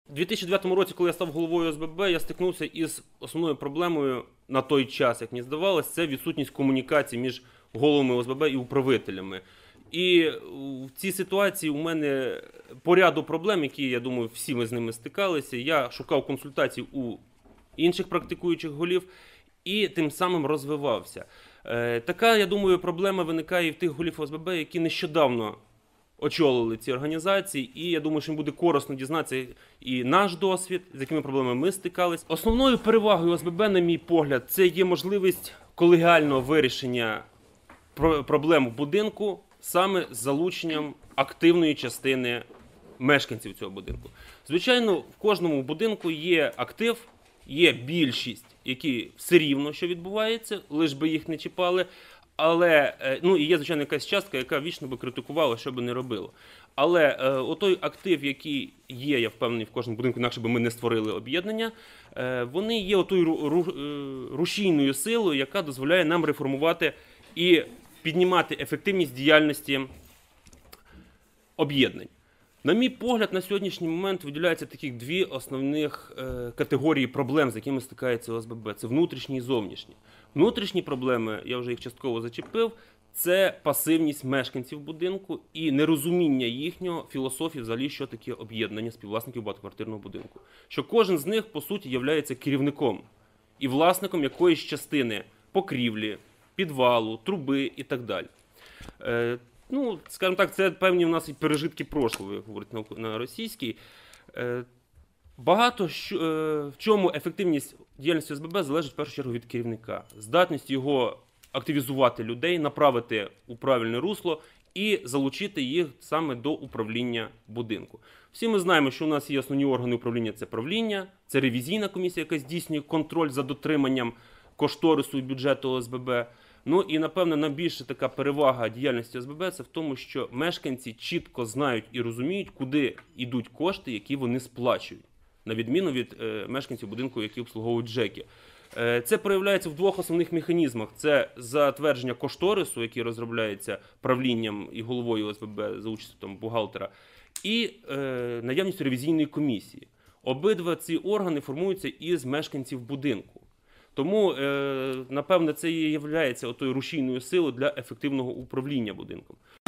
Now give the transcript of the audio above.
У 2009 році, коли я став головою ОСББ, я стикнувся із основною проблемою на той час, як мені здавалось, це відсутність комунікації між головами ОСББ і управителями. І в цій ситуації у мене по ряду проблем, які, я думаю, всі ми з ними стикалися, я шукав консультацій у інших практикуючих голів і тим самим розвивався. Така, я думаю, проблема виникає і в тих голів ОСББ, які нещодавно очолили ці організації, і я думаю, що їм буде корисно дізнатися і наш досвід, з якими проблемами ми стикались. Основною перевагою ОСББ, на мій погляд, це є можливість колегіального вирішення проблем в будинку саме з залученням активної частини мешканців цього будинку. Звичайно, в кожному будинку є актив, є більшість, які все рівно, що відбувається, лиш би їх не чіпали. Але, ну, і є, звичайно, якась частка, яка вічно би критикувала, що би не робило. Але отой актив, який є, я впевнений, в кожному будинку, інакше би ми не створили об'єднання, вони є отою рушійною силою, яка дозволяє нам реформувати і піднімати ефективність діяльності об'єднань. На мій погляд, на сьогоднішній момент виділяються таких дві основних категорії проблем, з якими стикається ОСББ. Це внутрішні і зовнішні. Внутрішні проблеми, я вже їх частково зачепив, це пасивність мешканців будинку і нерозуміння їхнього філософії взагалі, що таке об'єднання співвласників багатоквартирного будинку. Що кожен з них, по суті, є керівником і власником якоїсь частини покрівлі, підвалу, труби і так далі. Ну, скажімо так, це певні у нас і пережитки прошлого, як говорить на російській. Багато в чому ефективність діяльності ОСББ залежить в першу чергу від керівника. Здатність його активізувати людей, направити у правильне русло і залучити їх саме до управління будинку. Всі ми знаємо, що у нас є основні органи управління – це правління, це ревізійна комісія, яка здійснює контроль за дотриманням кошторису і бюджету ОСББ. Ну і, напевно, найбільша така перевага діяльності ОСББ – це в тому, що мешканці чітко знають і розуміють, куди йдуть кошти, які вони сплачують, на відміну від мешканців будинку, які обслуговують ЖЕКи. Це проявляється в двох основних механізмах. Це затвердження кошторису, який розробляється правлінням і головою ОСББ за участю бухгалтера, і наявністю ревізійної комісії. Обидва ці органи формуються із мешканців будинку. Тому, напевно, це і є отою рушійною силою для ефективного управління будинком.